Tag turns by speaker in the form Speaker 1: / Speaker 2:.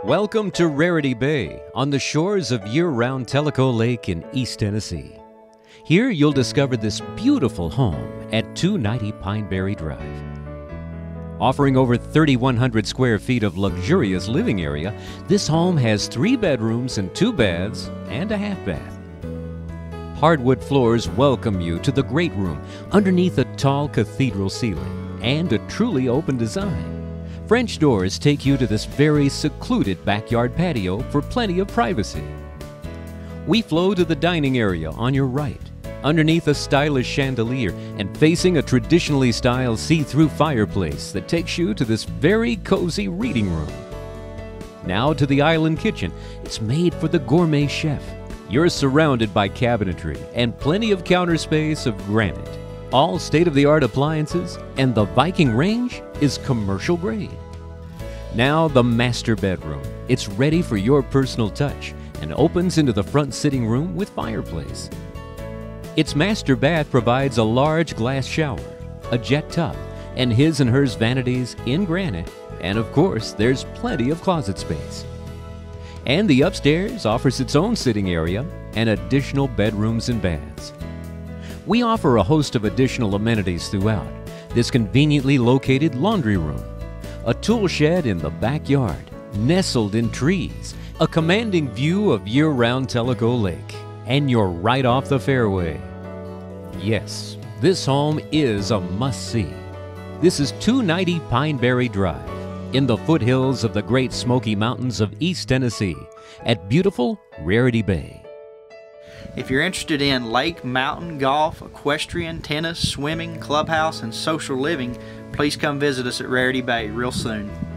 Speaker 1: Welcome to Rarity Bay on the shores of year-round Tellico Lake in East Tennessee. Here you'll discover this beautiful home at 290 Pineberry Drive. Offering over 3,100 square feet of luxurious living area, this home has 3 bedrooms and 2 baths and a half bath. Hardwood floors welcome you to the great room underneath a tall cathedral ceiling and a truly open design. French doors take you to this very secluded backyard patio for plenty of privacy. We flow to the dining area on your right, underneath a stylish chandelier and facing a traditionally styled see-through fireplace that takes you to this very cozy reading room. Now to the island kitchen. It's made for the gourmet chef. You're surrounded by cabinetry and plenty of counter space of granite. All state-of-the-art appliances, and the Viking range is commercial grade. Now the master bedroom. It's ready for your personal touch and opens into the front sitting room with fireplace. Its master bath provides a large glass shower, a jet tub, and his and hers vanities in granite, and of course there's plenty of closet space. And the upstairs offers its own sitting area and additional bedrooms and baths. We offer a host of additional amenities throughout this conveniently located laundry room, a tool shed in the backyard, nestled in trees, a commanding view of year-round Tellico Lake, and you're right off the fairway. Yes, this home is a must-see. This is 290 Pineberry Drive in the foothills of the Great Smoky Mountains of East Tennessee at beautiful Rarity Bay.
Speaker 2: If you're interested in lake, mountain, golf, equestrian, tennis, swimming, clubhouse, and social living, please come visit us at Rarity Bay real soon.